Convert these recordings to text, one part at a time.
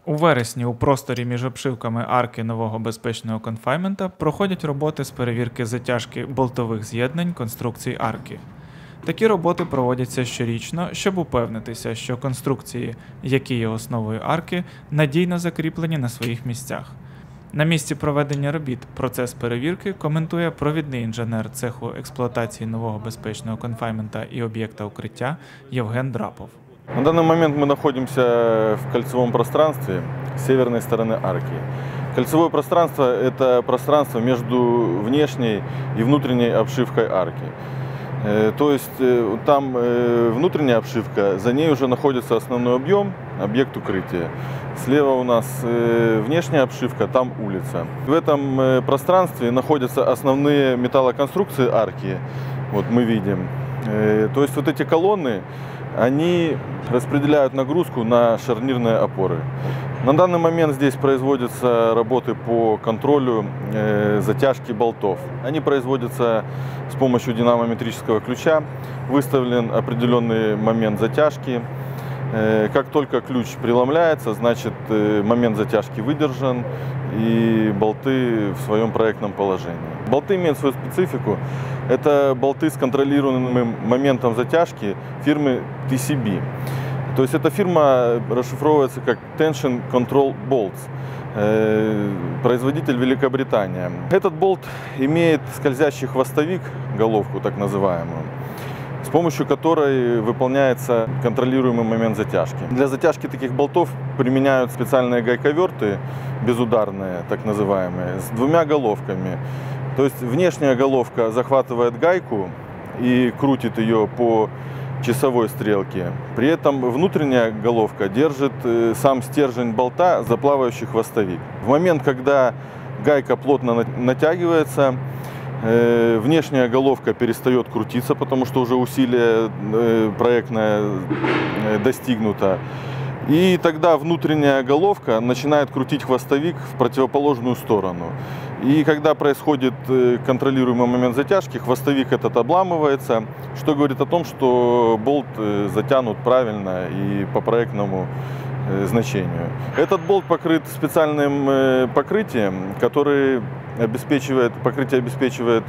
У вересні у просторі між обшивками арки нового безпечного конфайнмента проходять роботи з перевірки затяжки болтових з'єднань конструкцій арки. Такі роботи проводяться щорічно, щоб упевнитися, що конструкції, які є основою арки, надійно закріплені на своїх місцях. На місці проведення робіт процес перевірки коментує провідний інженер цеху експлуатації нового безпечного конфайнмента і об'єкта укриття Євген Драпов. На данный момент мы находимся в кольцевом пространстве северной стороны арки. Кольцевое пространство – это пространство между внешней и внутренней обшивкой арки. То есть там внутренняя обшивка, за ней уже находится основной объем, объект укрытия. Слева у нас внешняя обшивка, там улица. В этом пространстве находятся основные металлоконструкции арки, вот мы видим. То есть вот эти колонны, они распределяют нагрузку на шарнирные опоры. На данный момент здесь производятся работы по контролю затяжки болтов. Они производятся с помощью динамометрического ключа. Выставлен определенный момент затяжки. Как только ключ преломляется, значит момент затяжки выдержан и болты в своем проектном положении. Болты имеют свою специфику. Это болты с контролируемым моментом затяжки фирмы TCB. То есть эта фирма расшифровывается как Tension Control Bolts. Производитель Великобритания. Этот болт имеет скользящий хвостовик, головку так называемую, с помощью которой выполняется контролируемый момент затяжки. Для затяжки таких болтов применяют специальные гайковерты, безударные, так называемые, с двумя головками. То есть внешняя головка захватывает гайку и крутит ее по часовой стрелке. При этом внутренняя головка держит сам стержень болта за плавающий хвостовик. В момент, когда гайка плотно натягивается, внешняя головка перестает крутиться, потому что уже усилие проектное достигнуто. И тогда внутренняя головка начинает крутить хвостовик в противоположную сторону. И когда происходит контролируемый момент затяжки, хвостовик этот обламывается, что говорит о том, что болт затянут правильно и по проектному значению. Этот болт покрыт специальным покрытием, которое покрытие обеспечивает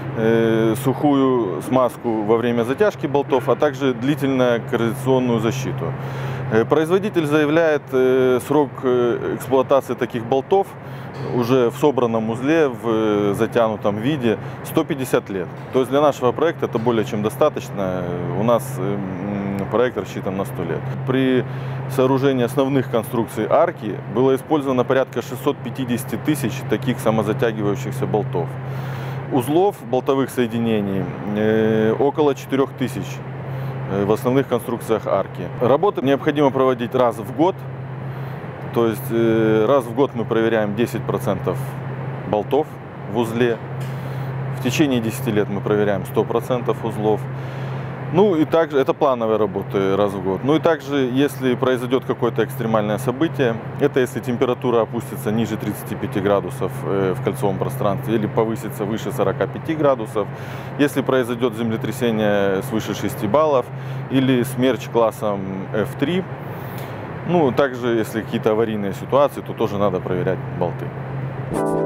сухую смазку во время затяжки болтов, а также длительную коррозионную защиту. Производитель заявляет срок эксплуатации таких болтов уже в собранном узле, в затянутом виде 150 лет. То есть для нашего проекта это более чем достаточно. У нас проект рассчитан на 100 лет. При сооружении основных конструкций арки было использовано порядка 650 тысяч таких самозатягивающихся болтов. Узлов болтовых соединений около 4000 в основных конструкциях арки. Работы необходимо проводить раз в год. То есть раз в год мы проверяем 10% болтов в узле. В течение 10 лет мы проверяем 100% узлов. Ну и также, это плановые работы раз в год. Ну и также, если произойдет какое-то экстремальное событие, это если температура опустится ниже 35 градусов в кольцевом пространстве или повысится выше 45 градусов, если произойдет землетрясение свыше 6 баллов или смерч классом F3, ну также, если какие-то аварийные ситуации, то тоже надо проверять болты.